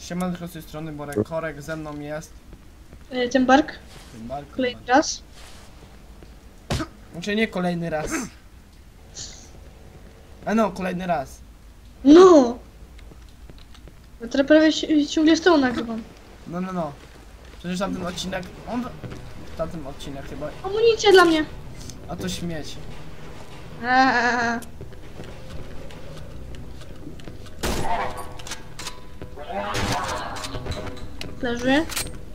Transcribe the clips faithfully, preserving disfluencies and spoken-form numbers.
Siemanko z tej strony Borek Korek, ze mną jest... Yy, ten bark? Ten bark, Kolejny bark. raz? Znaczy nie kolejny raz. A no, kolejny raz. No! Ja teraz prawie ci- ciągle z tą nagrywam. No, no, no. Przecież tamten odcinek... On... Tamten odcinek chyba... Amunicja dla mnie! A to śmieć. Eee. Leży.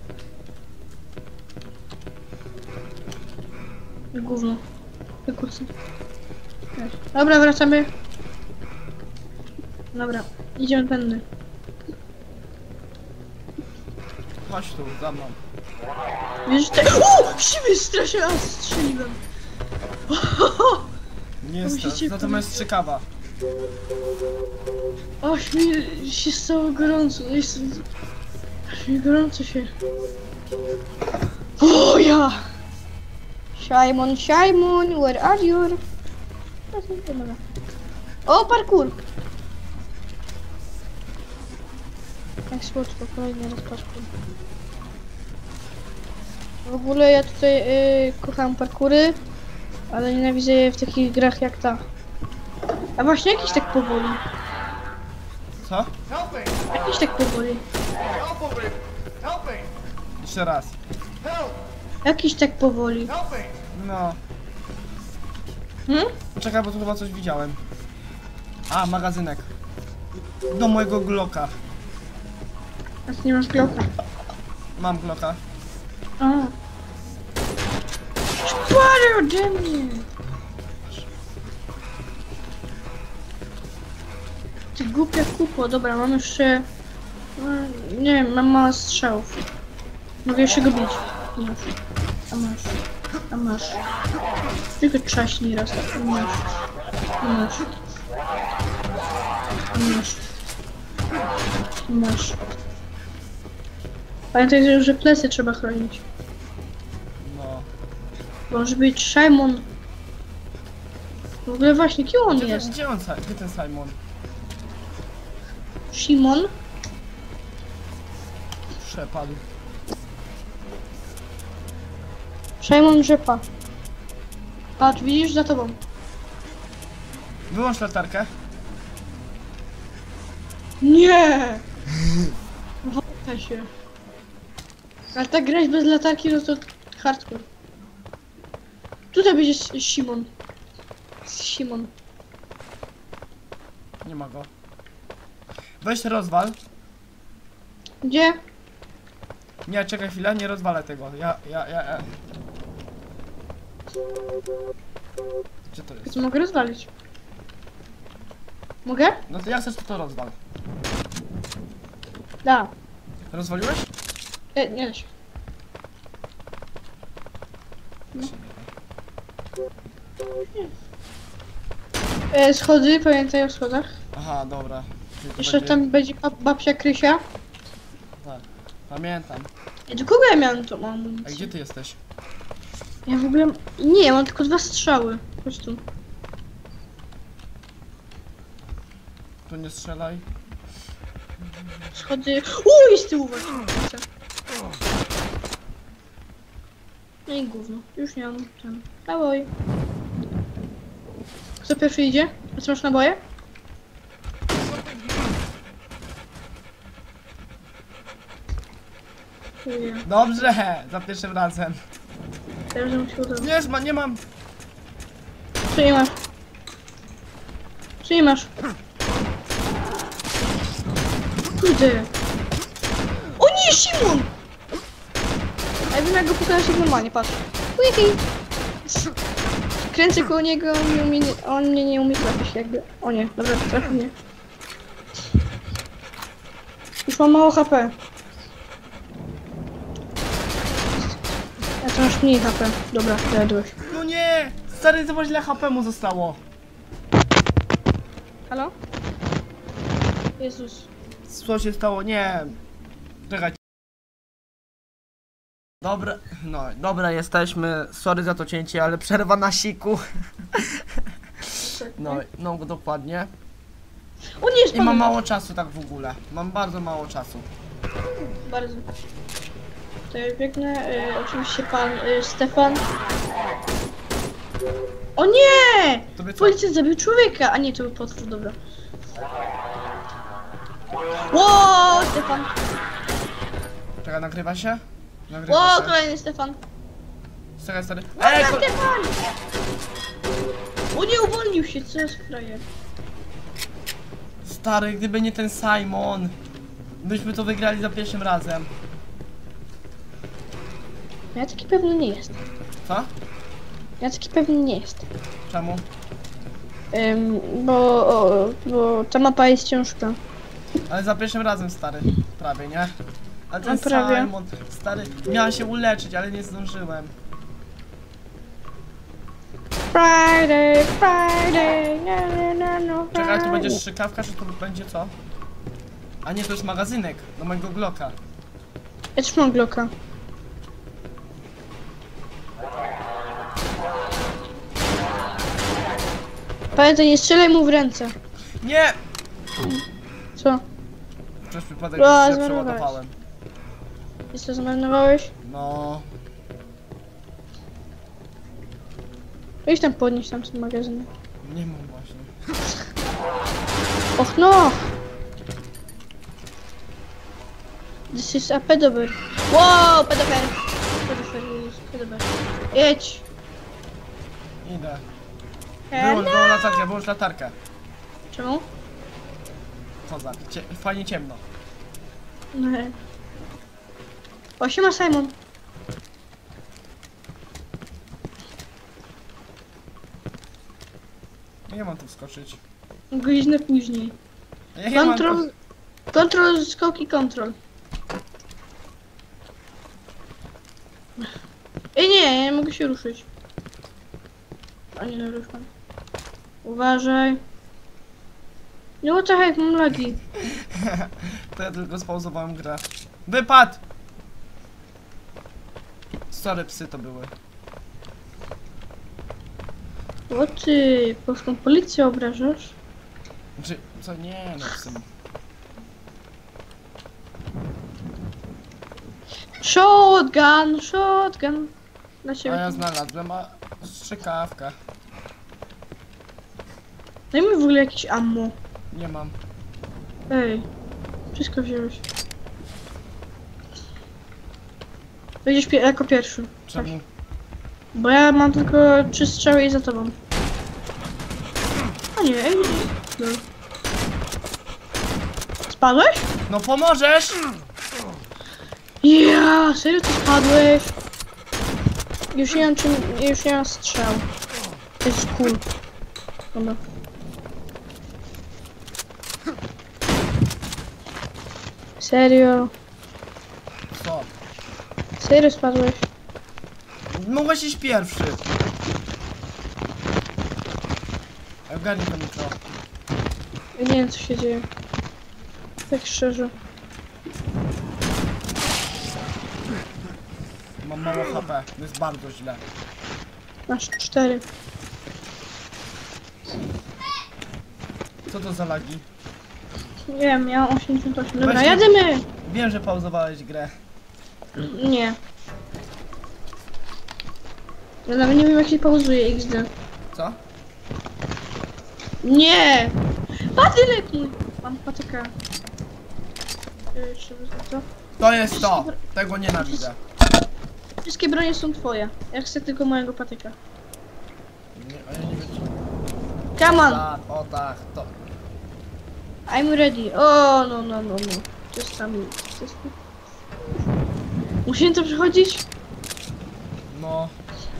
Gówno. Wykucę. Dobra, wracamy. Dobra, idziemy tędy. Chodź tu, za mną. Wiesz, te... O! Siwy strasznie raz strzeliłem. Nie jest to, Musicie natomiast strzykawka. Aż mi się stało gorąco. Jest... Aż mi gorąco się. O ja! Simon, Simon, where are you? O, parkour! Jak słodko, kolejny raz parkour. W ogóle ja tutaj y, kocham parkoury, ale nienawidzę je w takich grach jak ta. A właśnie jakiś tak powoli. Co? Jakiś tak powoli. Jeszcze raz. Jakiś tak powoli. No. Hmm? Poczekaj, bo tu chyba coś widziałem. A, magazynek. Do mojego Glocka. A ty nie masz Glocka. Mam Glocka. A. Spadł ode mnie! Ty głupia kupo, dobra, mam jeszcze... No, nie wiem, mam mało strzałów. Mogę jeszcze go bić. Masz. A masz. A masz. Tylko trzaśnij raz. A masz. A masz. A masz. A masz. Pamiętaj, że plecy trzeba chronić. No. Może być Simon. W ogóle właśnie, kim on Gdzie, jest? ten, gdzie on, Sa- gdzie ten Simon? Simon? Przepadł. Simon Rzepa. Patrz, widzisz za tobą. Wyłącz latarkę. Nie! Wątpię się. Ale tak grać bez latarki, no to hardcore. Tutaj będzie S- Simon. Simon. Nie ma go. Weź rozwal. Gdzie? Nie, czekaj chwilę, nie rozwalę tego. Ja, ja, ja, ja. Gdzie to jest? To mogę rozwalić. Mogę? No to jak chcesz, to to rozwal. Da. Rozwaliłeś? E, nie da się. No. E, schody, pamiętaj o schodach. Aha, dobra. Czyli to Jeszcze będzie- tam będzie bab babcia Krysia. Tak, pamiętam. I do kogo ja miałem tą A amunicję? gdzie ty jesteś? Ja w ogóle... Nie, ja mam tylko dwa strzały. Chodź tu. Tu nie strzelaj. Schody... Uuu, jest tyłu właśnie. No i gówno. Już nie mam ten... Naboj. Kto pierwszy idzie? A co masz naboje? Chuja. Dobrze, za pierwszym razem. Teraz bym się udało. Nie, ma, nie mam. Co nie masz? Co nie masz? Kurde. O nie, Simon! A ja wiem jak go pokazać jak normalnie, patrz. Wihi. Kręcę koło niego, on, nie umie, on mnie nie umie trafić jakby. O nie, dobra, trafił mnie. Już mam mało H P. Ja to masz mniej H P. Dobra, jadłeś. No nie! Stary, zobacz ile H P mu zostało. Halo? Jezus. Co się stało? Nie. Czekaj. Dobra, no dobra, jesteśmy. Sorry za to cięcie, ale przerwa na siku. No, no dokładnie. O nie, I spadłem. mam mało czasu tak w ogóle. Mam bardzo mało czasu. Bardzo. To jest piękne. Y, oczywiście pan y, Stefan. O nie! Tobie co? Policjant zabił człowieka! A nie, to był potwór, dobra. Ło, Stefan! Czekaj, nagrywa się? Nagrywa Ło, się. kolejny Stefan! Czekaj, stary. Ej, Ej, ko- Stefan! O nie, uwolnił się, co jest frajer? stary, gdyby nie ten Simon, byśmy to wygrali za pierwszym razem. Ja taki pewny nie jest. Co? Ja taki pewny nie jest. Czemu? Ym, bo, o, bo ta mapa jest ciężka. Ale za pierwszym razem, stary. Prawie, nie? Ale ten No, prawie. Simon, stary, miała się uleczyć, ale nie zdążyłem. Friday, Friday, no, no, no, no, Czekaj, tu będzie Friday. strzykawka, czy tu będzie co? A nie, to jest magazynek do mojego Glocka. Ja też mam Glocka. Pamiętaj, nie strzelaj mu w ręce. Nie! Co? Przez przypadek O, się zmarnowałeś. przeładowałem. Jest to zmarnowałeś? No... Idź tam podnieść tam ten magazyn. Nie mam właśnie. Och no! This is a pedober. Wow, pedober! Pedober, pedober. Jedź! Idę. Wyłącz, wyłącz latarkę, wyłącz latarkę. Czemu? Kozak, Cie fajnie ciemno. No. O, siema Simon. Jak ja mam tu wskoczyć? Godzinę później. Jak ja mam Kontrol, kontrol, skok i kontrol. Ej nie, ja nie mogę się ruszyć. A nie, no ruszam. Uważaj. No what the heck, mam lagi. To ja tylko spauzowałem grę. Wypad! Sorry, psy to były. O ty, polską policję obrażasz? Znaczy, co? Nie, no psy. Shotgun, shotgun. Dla A ciebie. ja znalazłem, a strzykawka. Daj mi w ogóle jakieś ammo. Nie mam. Ej, wszystko wziąłeś. Będziesz pie jako pierwszy. Czemu? Bo ja mam tylko trzy strzały i za tobą. A nie, ej, no. Spadłeś? No pomożesz! Ja, serio ty spadłeś? Już nie mam czym, już nie mam strzał. To jest cool. Dobra. Serio? Co? Serio spadłeś? Mogłeś iść pierwszy. Ogarnij to mikro. Ja nie wiem co się dzieje. Tak szczerze. Mam mało H P, to jest bardzo źle. Masz cztery. Co to za lagi? Nie wiem, miałam osiemdziesiąt osiem. Dobra, Weź- jadymy! Wiem, że pauzowałeś grę. Nie. Ja nawet nie wiem jak się pauzuje X D. Co? Nie! Patylek mój! Mam patyka. Yy, trzeba za to. To jest to! Tego nienawidzę. Wszystkie bronie są twoje. Ja chcę tylko mojego patyka. Nie, a ja nie wiem czy... Come on! Tak, o tak, to... I'm ready. O, no, no, no, no. Just some... Just... Musimy to przechodzić? No...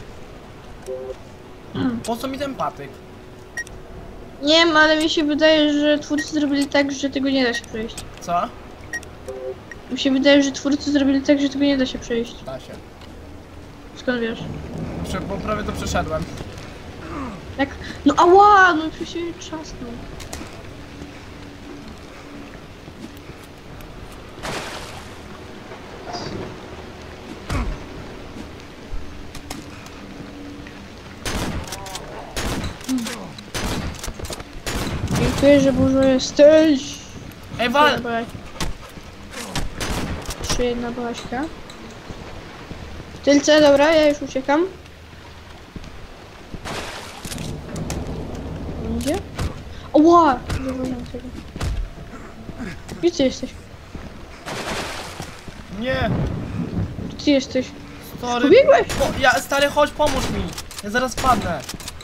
Po co mi ten patyk? Nie wiem, ale mi się wydaje, że twórcy zrobili tak, że tego nie da się przejść. Co? Mi się wydaje, że twórcy zrobili tak, że tego nie da się przejść. Da się. Skąd wiesz? Prze- Bo prawie to przeszedłem. Jak? No ała, no przecież się trzasnął. Czuję, że dużo jesteś. Ej, wal! Jeszcze jedna baśka. W tylce, dobra, ja już uciekam. Gdzie? Oła! Zawaliłam tego. Gdzie ty jesteś? Nie! Gdzie ty jesteś? Stary. Pobiegłeś? Po, ja, stary, chodź, pomóż mi. Ja zaraz padnę.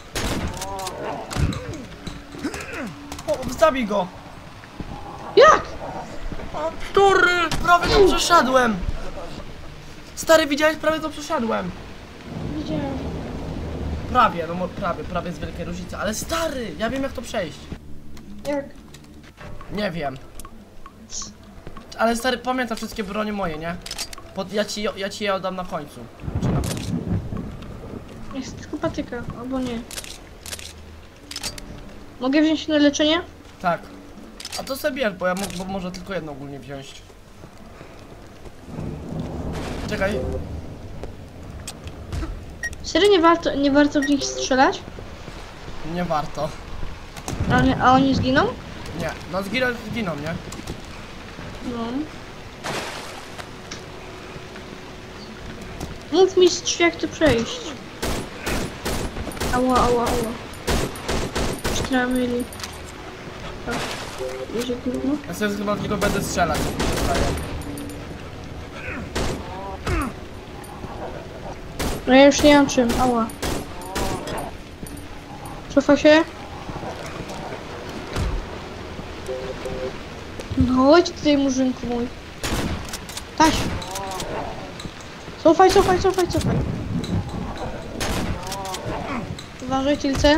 O, zabij go. Jak? O, który? Prawie to przeszedłem. Stary, widziałeś? Prawie to przeszedłem. Widziałem. Prawie, no mo- prawie, prawie z wielkiej różnicy, ale stary, ja wiem jak to przejść. Jak? Nie wiem. Ale stary, pamiętam wszystkie bronie moje, nie? Pod, ja, ci, ja ci je oddam na końcu. Czy na końcu? Jest tylko patyka, albo nie. Mogę wziąć na leczenie? Tak. A to sobie bierz, bo ja mo- bo może tylko jedno ogólnie wziąć. Czekaj. Serio nie warto, nie warto w nich strzelać? Nie warto. A, nie, a oni zginą? Nie, no zginą, zginą, nie? No. Mów mistrz, jak to przejść. Ała, ała, ała. Sztramili. Tak. Jedzie gówno. Ja sobie chyba tylko będę strzelać, jak mi się zdaje. No ja już nie mam czym, ała. Cofa się. No chodź tutaj, murzynku mój. Taś. Cofaj, cofaj, cofaj, cofaj. Uważaj, tilce.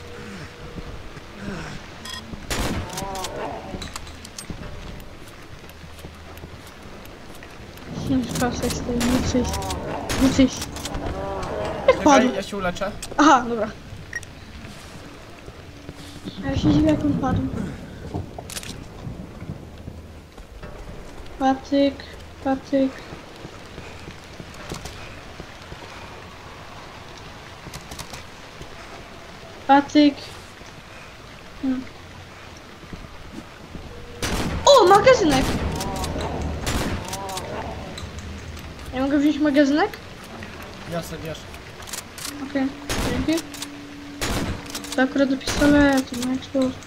Spasaj z tej, nie przyjść. Nie przyjść. Jak padł? Czekaj, ja się uleczę. Aha, dobra. A ja się dziwię, jak on padł. Patyk, patyk. Patyk. Hmm. O, magazynek! Ja mogę wziąć magazynek? Ja sobie wiesz. Okej, dzięki. To akurat do pistoletu, no jak sposób.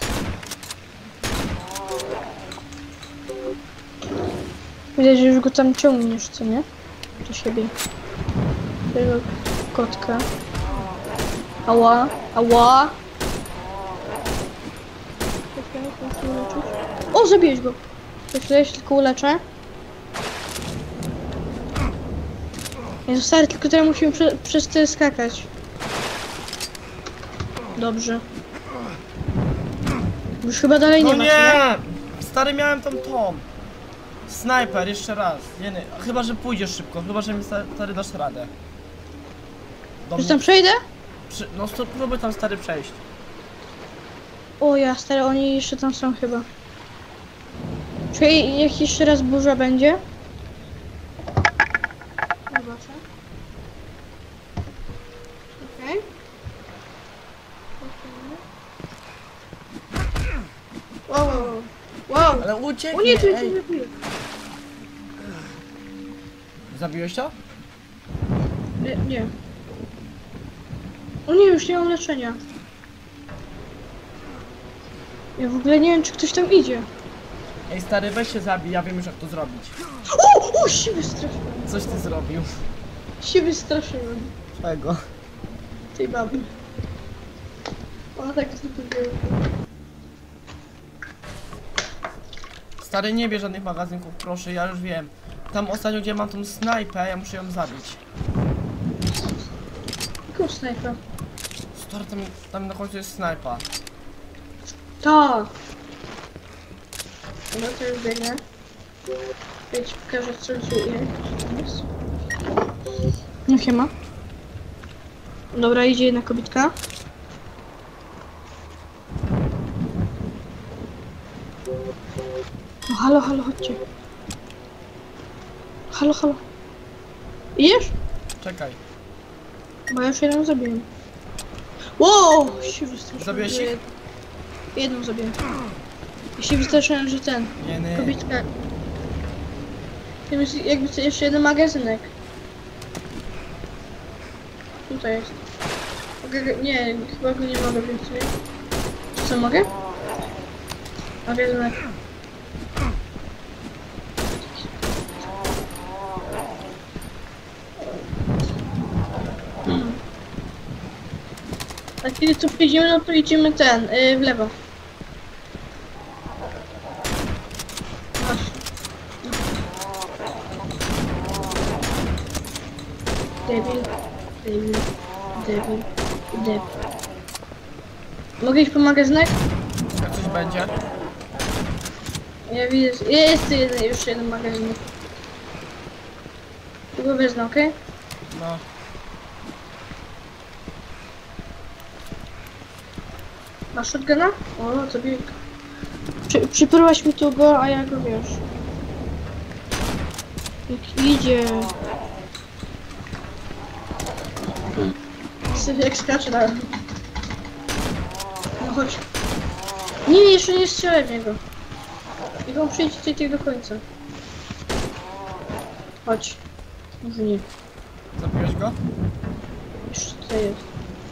Widać, że już go tam ciągniesz, co nie? Do siebie. Tego kotka. Ała, ała. O, zabiłeś go. Jeszcze ja się tylko uleczę. Jezu, stary, tylko teraz musimy prze, przez te skakać. Dobrze. Już chyba dalej No nie ma, nie! nie? Stary, miałem tą tą. Snajper, jeszcze raz. Nie, nie. Chyba, że pójdziesz szybko, chyba, że mi sta- stary dasz radę. Do Już mnie tam przejdę? przy... No sto- próbuj tam stary przejść. O ja, stary, oni jeszcze tam są chyba. Czyli jak jeszcze raz burza będzie? Zobaczę. Okej. Wow, wow, wow. Wow. Ale O ucieknie, nie, tu ej. jest lepiej. Zabiłeś to? Nie, nie. O nie, już nie mam leczenia. Ja w ogóle nie wiem, czy ktoś tam idzie. Ej stary, weź się zabij, ja wiem już jak to zrobić. O, o, się wystraszyłem. Coś ty zrobił. Się wystraszyłem Czego? tej baby. Ona tak zrobiła. Stary, nie bierz żadnych magazynków, proszę, ja już wiem. Tam ostatnio, gdzie mam tą snajpę, ja muszę ją zabić. Jaką snajpę? Stary, tam, tam na końcu jest snajpa. Tak. No to już biegnę. Ja ci pokażę, co dzieje. No siema. Dobra, idzie jedna kobitka. No halo, halo, chodźcie. Halo, halo. Idziesz? Czekaj. Bo ja już jeden zabiłem. Wow! Się wystraszyłem. Zabiłeś ich? Jedną zrobię. I się wystraszyłem, że ten. Jeny. Kobietka. Jakby to jeszcze jeden magazynek. Tutaj jest. Mogę, nie, chyba go nie mogę więcej. Czy co mogę? Magazynek. Hmm. A kiedy tu przyjdziemy, no to idziemy ten, yy, w lewo. Masz. Debil, debil, debil, debil. Mogę iść po magazynek? Jak coś będzie? Ja widzę, jest tu jeden, już jeden magazynek. Tu go wezmę, okej? Okay? No. Masz shotguna? O, to bieg. Przy, przypryłaś mi tu go, a ja go wiesz. Jak idzie. Sobie jak skacze na... No chodź. Nie, jeszcze nie strzelaj w niego. I on przyjdzie tutaj tak do końca. Chodź. Może nie. Zabiłeś go? Jeszcze tutaj jest.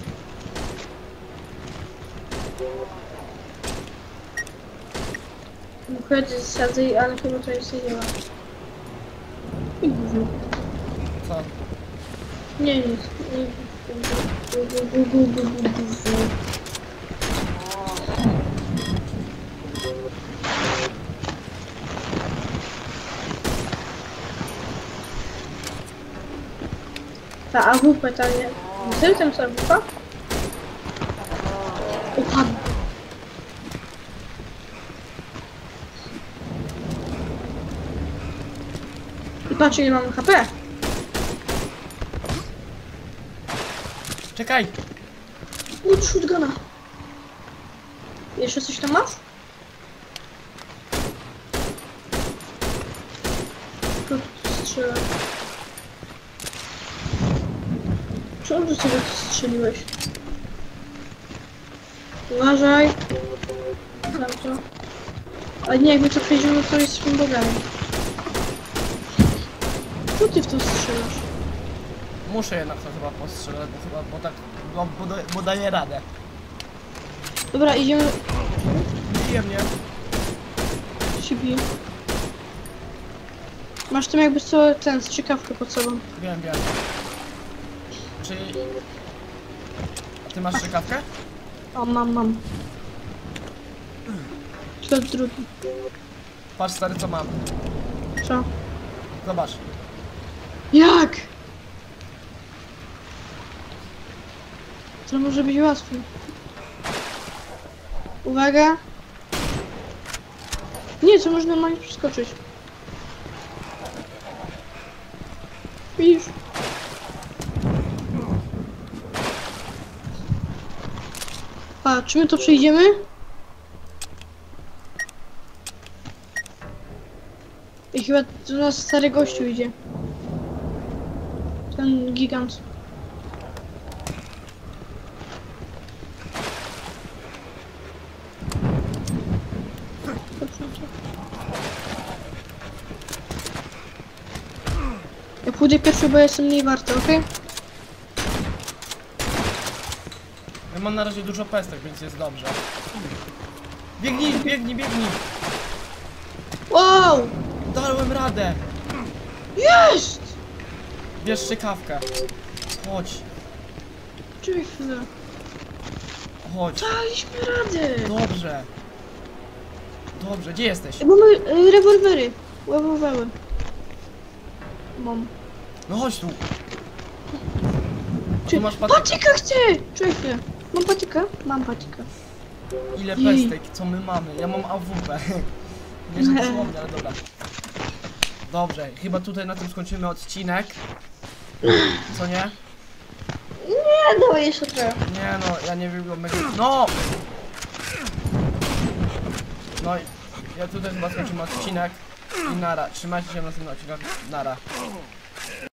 Wychodzi z sady, ale chyba to jest nie ma. I gówno. Co? Nie, nic. Nie. Gu, gu, gu, gu, gu, gu, gu. Ta A W P tam nie... Widzę tam co A W P? Upadł. I patrz ile mamy H P. Czekaj! Uj, shotguna. Jeszcze coś tam masz? Kto tu strzela? Czemu do ciebie tu strzeliłeś? Uważaj. Znam to. A nie, jakby to przejdziemy, to jest swym bogami. Co ty w to strzelasz? Muszę jednak to chyba postrzelać, bo chyba, bo tak, bo, bo, da- bo daję radę. Dobra, idziemy. Bije mnie. Się bije. Masz tam jakby co, ten, strzykawkę pod sobą. Wiem, wiem. Czyli... A ty masz strzykawkę? O, mam, mam. Ślad drugi. Patrz stary co mam. Co? Zobacz. Jak? To może być łatwiej. Uwaga. Nie, to można normalnie przeskoczyć. Widzisz? A, czy my to przejdziemy? I chyba do nas stary gościu idzie. Ten gigant. Ja pójdę pierwszy, bo ja jestem mniej warty, okej? Ja mam na razie dużo pestek, więc jest dobrze. Biegnij, biegnij, biegnij! Wow! Dałem radę! Jest! Bierz strzykawkę. Chodź, Czekaj chwilę. chodź. Daliśmy radę! Dobrze. Dobrze, gdzie jesteś? Mamy y, rewolwery. Rewolwery. Mam. No chodź tu. Czy... Tu masz patyka. Patyka chcę! Czekaj chwilę. Mam patyka? Mam patyka. Ile Jej. pestek, co my mamy? Ja mam A W P. Nie, że dosłownie, ale dobra. Dobrze, chyba tutaj na tym skończymy odcinek. Co nie? Nie, dawaj jeszcze trochę. Nie no, ja nie wiem, mega... No! No i ja tutaj chyba skończymy odcinek. I nara. Trzymajcie się na następnym odcinku. Nara.